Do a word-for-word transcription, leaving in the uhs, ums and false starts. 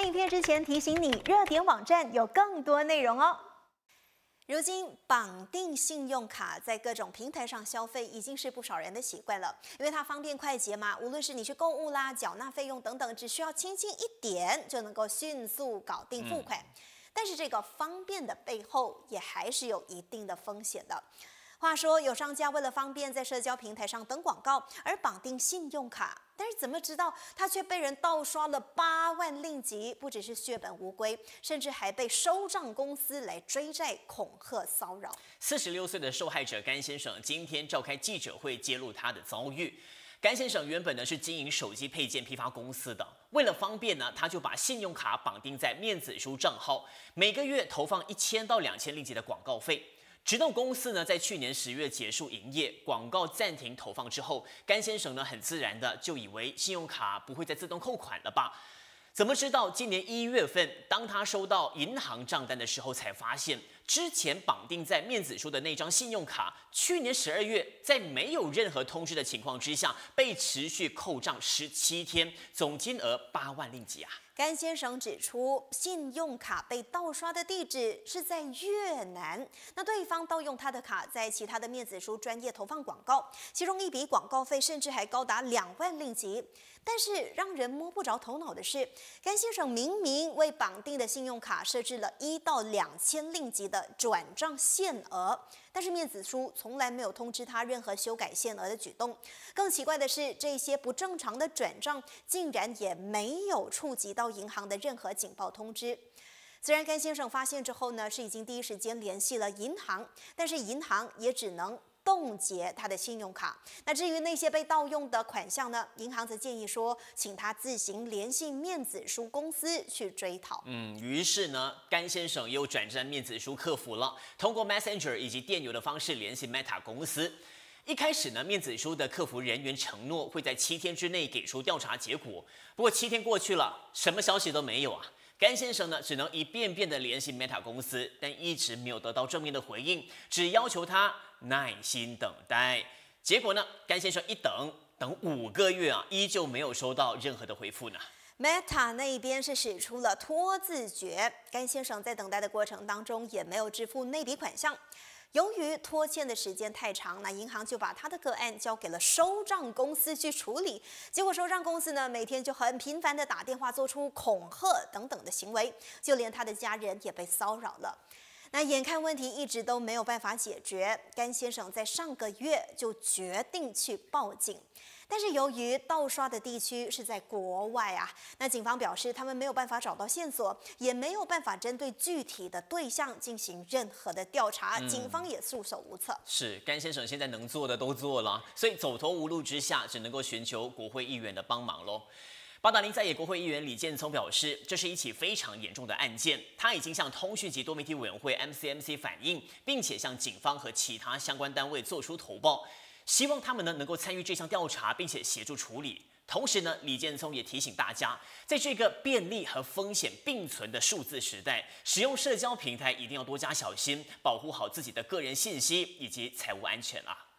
影片之前提醒你，热点网站有更多内容哦。如今绑定信用卡在各种平台上消费已经是不少人的习惯了，因为它方便快捷嘛，无论是你去购物啦、缴纳费用等等，只需要轻轻一点就能够迅速搞定付款。嗯、但是这个方便的背后也还是有一定的风险的。话说，有商家为了方便在社交平台上登广告而绑定信用卡，但是怎么知道他却被人盗刷了八万令吉，不只是血本无归，甚至还被收账公司来追债、恐吓、骚扰。 四十六岁的受害者甘先生今天召开记者会，揭露他的遭遇。甘先生原本呢是经营手机配件批发公司的，为了方便呢，他就把信用卡绑定在面子书账号，每个月投放一千到两千令吉的广告费。直到公司呢在去年十月结束营业，广告暂停投放之后，甘先生呢很自然的就以为信用卡不会再自动扣款了吧？怎么知道今年一月份，当他收到银行账单的时候，才发现之前绑定在面子书的那张信用卡，去年十二月在没有任何通知的情况之下，被持续扣账十七天，总金额八万令吉啊！ 甘先生指出，信用卡被盗刷的地址是在越南，那对方盗用他的卡在其他的面子书专业投放广告，其中一笔广告费甚至还高达两万令吉。但是让人摸不着头脑的是，甘先生明明为绑定的信用卡设置了一到两千令吉的转账限额，但是面子书从来没有通知他任何修改限额的举动。更奇怪的是，这些不正常的转账竟然也没有触及到银行的任何警报通知。虽然甘先生发现之后呢，是已经第一时间联系了银行，但是银行也只能冻结他的信用卡。那至于那些被盗用的款项呢，银行则建议说，请他自行联系面子书公司去追讨。 嗯，于是呢，甘先生又转战面子书客服了，通过 Messenger 以及电邮的方式联系 Meta 公司。一开始呢，面子书的客服人员承诺会在七天之内给出调查结果，不过七天过去了，什么消息都没有啊。甘先生呢，只能一遍遍的联系 Meta 公司，但一直没有得到正面的回应，只要求他耐心等待。结果呢，甘先生一等等五个月啊，依旧没有收到任何的回复呢。 Meta 那一边是使出了拖字诀，甘先生在等待的过程当中也没有支付那笔款项。由于拖欠的时间太长，那银行就把他的个案交给了收账公司去处理。结果收账公司呢，每天就很频繁的打电话，做出恐吓等等的行为，就连他的家人也被骚扰了。那眼看问题一直都没有办法解决，甘先生在上个月就决定去报警。但是由于盗刷的地区是在国外啊，那警方表示他们没有办法找到线索，也没有办法针对具体的对象进行任何的调查，嗯、警方也束手无策。 是甘先生现在能做的都做了，所以走投无路之下，只能够寻求国会议员的帮忙喽。八达岭在野国会议员李建聪表示，这是一起非常严重的案件，他已经向通讯及多媒体委员会 M C M C 反映，并且向警方和其他相关单位做出投报，希望他们呢能够参与这项调查，并且协助处理。同时呢，李建聪也提醒大家，在这个便利和风险并存的数字时代，使用社交平台一定要多加小心，保护好自己的个人信息以及财务安全啊。